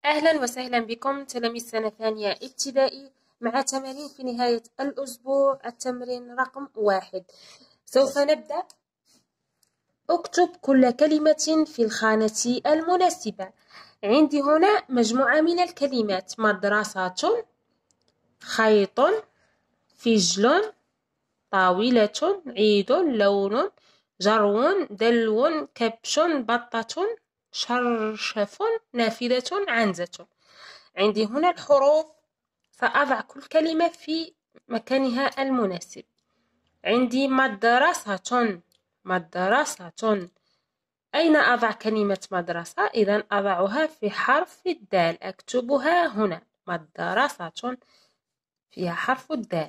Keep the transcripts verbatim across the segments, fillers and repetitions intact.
أهلا وسهلا بكم تلاميذ سنة ثانية ابتدائي مع تمارين في نهاية الأسبوع. التمرين رقم واحد. سوف نبدأ. اكتب كل كلمة في الخانة المناسبة. عندي هنا مجموعة من الكلمات: مدرسة، خيط، فجل، طاولة، عيد، لون، جرو، دلو، كبش، بطة، شرشف، نافذة، عنزة. عندي هنا الحروف، سأضع كل كلمة في مكانها المناسب. عندي مدرسة، مدرسة. أين أضع كلمة مدرسة؟ إذن أضعها في حرف الدال، أكتبها هنا. مدرسة فيها حرف الدال.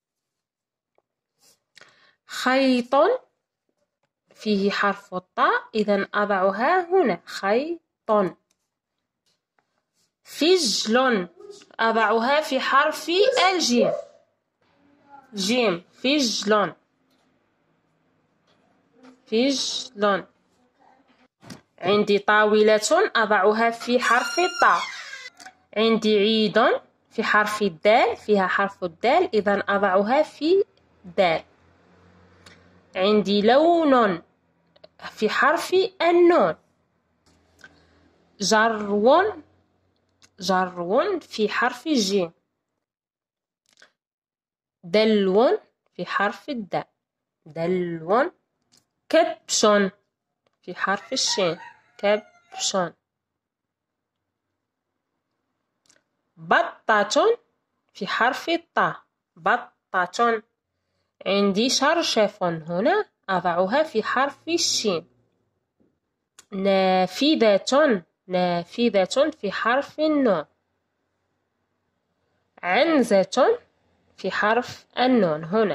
خيط فيه حرف الطاء، إذن أضعها هنا. خيط. فجل أضعها في حرف الجيم. جيم. فجل. فجل. عندي طاولة أضعها في حرف الطاء. عندي عيد في حرف الدال، فيها حرف الدال، إذن أضعها في دال. عندي لون في حرف النون. جرو، جرو في حرف الجيم. دلو في حرف الدال. دلو. كبش في حرف الشين. كبش. بطة في حرف الطاء. بطة. عندي شرشف هنا، أضعها في حرف الشين. نافذة، نافذة في حرف النون. عنزة في حرف النون هنا.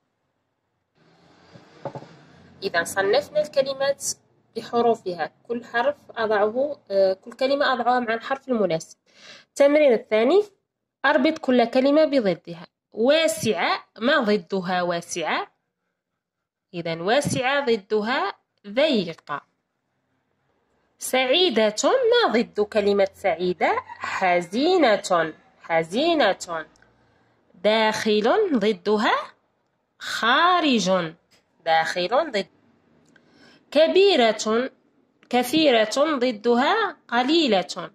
إذا صنفنا الكلمات بحروفها، كل حرف أضعه كل كلمة أضعها مع الحرف المناسب. التمرين الثاني: أربط كل كلمة بضدها. واسعة، ما ضدها واسعة؟ إذا واسعة ضدها ضيقة. سعيدة، ما ضد كلمة سعيدة؟ حزينة. حزينة. داخل ضدها خارج. داخل ضد. كبيرة، كثيرة ضدها قليلة.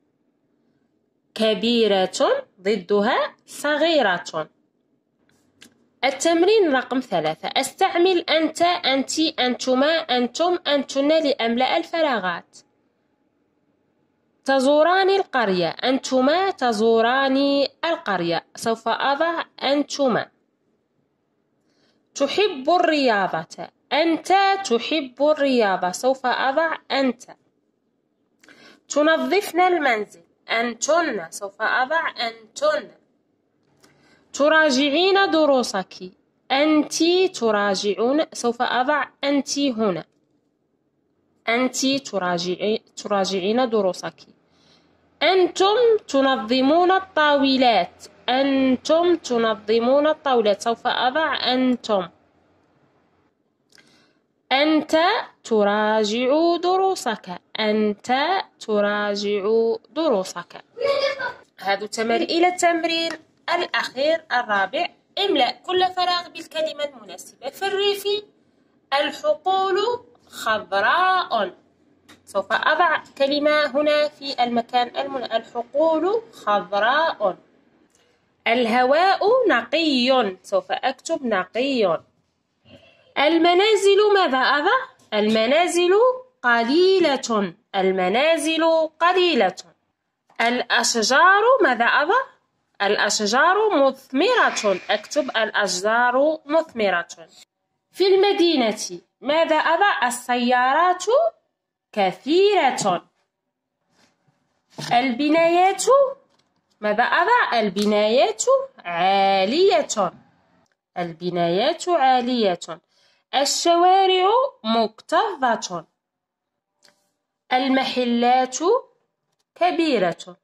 كبيرة ضدها صغيرة. التمرين رقم ثلاثة: استعمل أنت، أنت، أنتما، أنتم، أنتن لأملأ الفراغات. تزوران القرية. أنتما تزوران القرية، سوف أضع أنتما. تحب الرياضة. أنت تحب الرياضة، سوف أضع أنت. تنظفن المنزل. أنتن، سوف أضع أنتن. تراجعين دروسك. أنت تراجعون، سوف أضع أنت هنا. أنت تراجعي تراجعين دروسك. أنتم تنظمون الطاولات. أنتم تنظمون الطاولات، سوف أضع أنتم. أنت تراجع دروسك. أنت تراجع دروسك. هذا تمرين. إلى التمرين الأخير الرابع: املأ كل فراغ بالكلمة المناسبة. في الريف الحقول خضراء، سوف أضع كلمة هنا في المكان المناسب. الحقول خضراء. الهواء نقي، سوف أكتب نقي. المنازل، ماذا أضع؟ المنازل قليلة. المنازل قليلة. الأشجار، ماذا أضع؟ الأشجار مثمرة. أكتب الأشجار مثمرة. في المدينة ماذا أضع؟ السيارات كثيرة. البنايات، ماذا أضع؟ البنايات عالية. البنايات عالية. الشوارع مكتظة. المحلات كبيرة.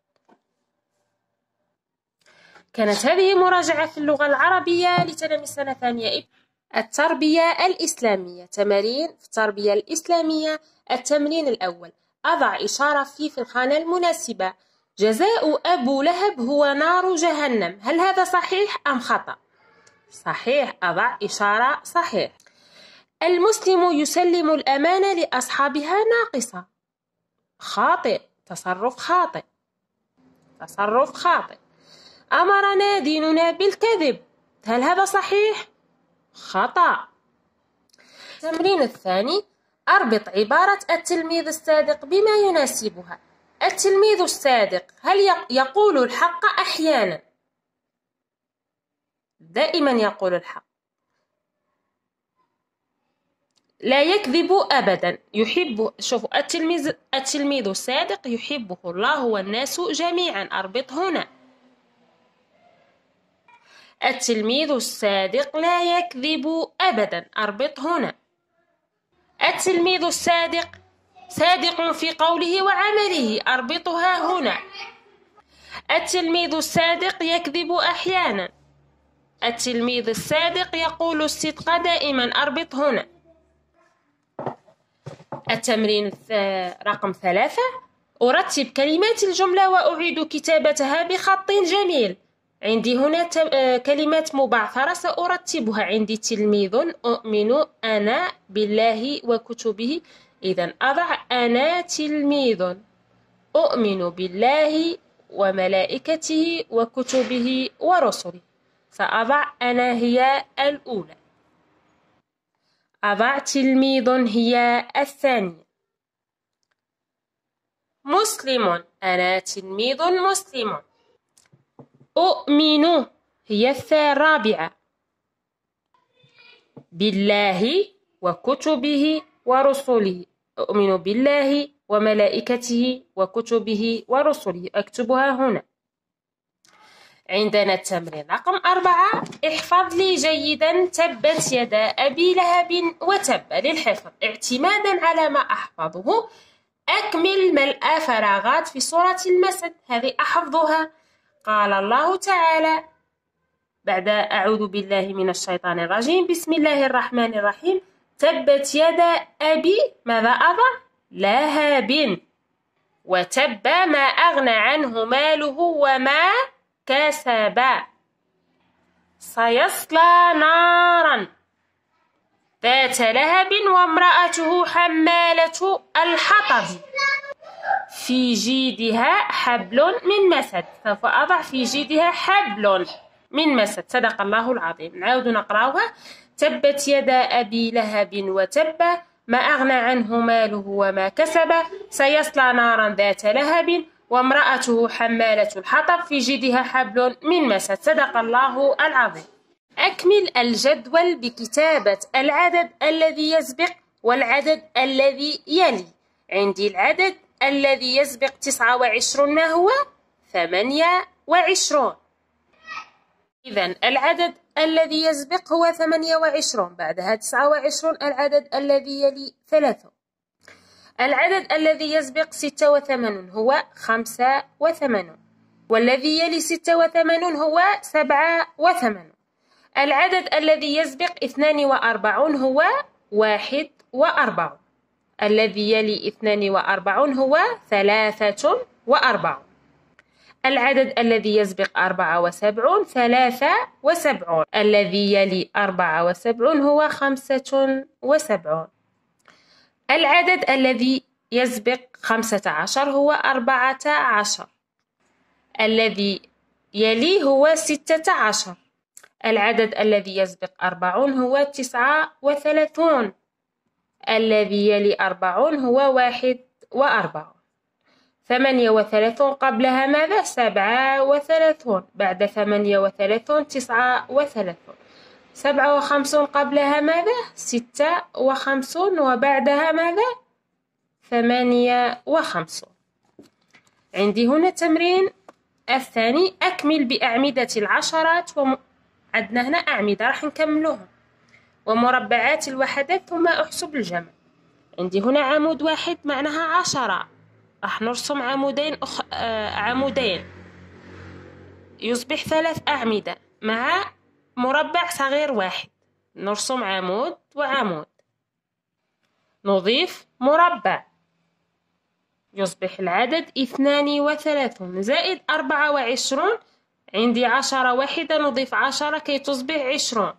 كانت هذه مراجعة في اللغة العربية لتلاميذ سنة ثانية. التربية الإسلامية. تمارين في التربية الإسلامية. التمرين الأول: أضع إشارة فيه في الخانة المناسبة. جزاء أبو لهب هو نار جهنم. هل هذا صحيح أم خطأ؟ صحيح، أضع إشارة صحيح. المسلم يسلم الأمانة لأصحابها ناقصة. خاطئ، تصرف خاطئ، تصرف خاطئ. أمرنا ديننا بالكذب. هل هذا صحيح؟ خطأ. التمرين الثاني، أربط عبارة التلميذ الصادق بما يناسبها. التلميذ الصادق هل يقول الحق أحيانا؟ دائما يقول الحق. لا يكذب أبدا. يحب، شوفوا، التلميذ التلميذ الصادق يحبه الله والناس جميعا. أربط هنا. التلميذ الصادق لا يكذب أبدا. أربط هنا. التلميذ الصادق صادق في قوله وعمله. أربطها هنا. التلميذ الصادق يكذب أحيانا. التلميذ الصادق يقول الصدق دائما. أربط هنا. التمرين رقم ثلاثة، أرتب كلمات الجملة وأعيد كتابتها بخط جميل. عندي هنا كلمات مبعثرة سأرتبها. عندي تلميذ، أؤمن، أنا بالله وكتبه. إذن أضع أنا تلميذ، أؤمن بالله وملائكته وكتبه ورسله. سأضع أنا هي الأولى. أضع تلميذ هي الثانية. مسلم، أنا تلميذ مسلم. أؤمن هي الرابعة. بالله وكتبه ورسله. أؤمن بالله وملائكته وكتبه ورسله. أكتبها هنا. عندنا التمرين رقم أربعة، احفظ لي جيدا تبت يدا أبي لهب وتب. للحفظ اعتمادا على ما أحفظه أكمل ملء فراغات في سورة المسد. هذه أحفظها. قال الله تعالى بعد أعوذ بالله من الشيطان الرجيم بسم الله الرحمن الرحيم تبت يدا أبي ماذا أضع؟ لهب وتب ما أغنى عنه ماله وما كسب. سيصلى نارا ذات لهب وامرأته حمالة الحطب في جيدها حبل من مسد. سوف أضع في جيدها حبل من مسد. صدق الله العظيم. نعود نقرأها. تبت يدا أبي لهب وتب ما أغنى عنه ماله وما كسب سيصلى نارا ذات لهب وامرأته حمالة الحطب في جيدها حبل من مسد. صدق الله العظيم. أكمل الجدول بكتابة العدد الذي يسبق والعدد الذي يلي. عندي العدد الذي يسبق تسعة وعشرون ما هو؟ ثمانية وعشرون. إذن العدد الذي يسبق هو ثمانية وعشرون. بعدها تسعة وعشرون. العدد الذي يلي ثلاثة. العدد الذي يسبق ستة وثمانون هو خمسة وثمانون. والذي يلي ستة وثمانون هو سبعة وثمانون. العدد الذي يسبق اثنان وأربعون هو واحد وأربعون. الذي يلي اثنان وأربعون هو ثلاثة وأربعون. العدد الذي يسبق أربعة وسبعون ثلاثة وسبعون. الذي يلي أربعة وسبعون هو خمسة وسبعون. العدد الذي يسبق خمسة عشر هو أربعة عشر. الذي يلي هو ستة عشر. العدد الذي يسبق أربعون هو تسعة وثلاثون. الذي يلي أربعون هو واحد وأربعون. ثمانية وثلاثون قبلها ماذا؟ سبعة وثلاثون. بعد ثمانية وثلاثون تسعة وثلاثون. سبعة وخمسون قبلها ماذا؟ ستة وخمسون. وبعدها ماذا؟ ثمانية وخمسون. عندي هنا تمرين الثاني أكمل بأعمدة العشرات وم... عندنا هنا أعمدة راح نكملوها ومربعات الوحدات ثم أحسب الجمع. عندي هنا عمود واحد معناها عشرة. راح نرسم عمودين أخ... آه عمودين يصبح ثلاث أعمدة مع مربع صغير واحد. نرسم عمود وعمود. نضيف مربع يصبح العدد اثنان وثلاثون زائد أربعة وعشرون. عندي عشرة واحدة، نضيف عشرة كي تصبح عشرون،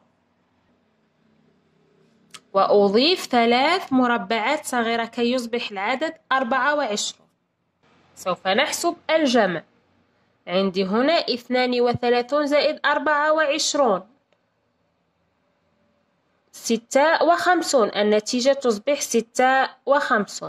وأضيف ثلاث مربعات صغيرة كي يصبح العدد أربعة وعشرون. سوف نحسب الجمع. عندي هنا اثنان وثلاثون زائد أربعة وعشرون، ستة وخمسون. النتيجة تصبح ستة وخمسون.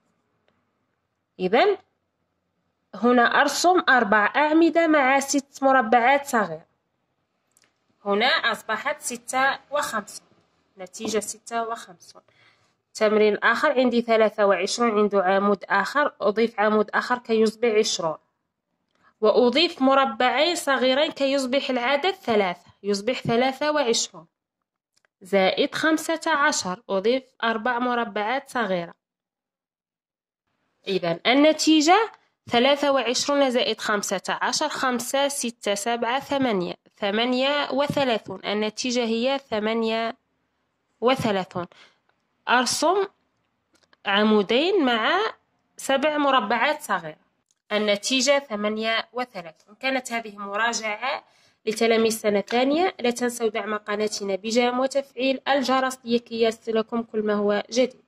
إذن هنا أرسم أربع أعمدة مع ست مربعات صغيرة. هنا أصبحت ستة وخمسون، نتيجة ستة وخمسون. تمرين آخر، عندي ثلاثة وعشرون، عنده عمود آخر، أضيف عمود آخر كي يصبح عشرون، وأضيف مربعين صغيرين كي يصبح العدد ثلاثة، يصبح ثلاثة وعشرون زائد خمسة عشر، أضيف أربع مربعات صغيرة. إذن النتيجة ثلاثة وعشرون زائد خمسة عشر، خمسة ستة سبعة ثمانية، ثمانية وثلاثون. النتيجة هي ثمانية وثلاثون. أرسم عمودين مع سبع مربعات صغيرة. النتيجة ثمانية وثلاثون. كانت هذه مراجعة لتلاميذ سنة ثانية. لا تنسوا دعم قناتنا بجيم وتفعيل الجرس لكي يصلكم كل ما هو جديد.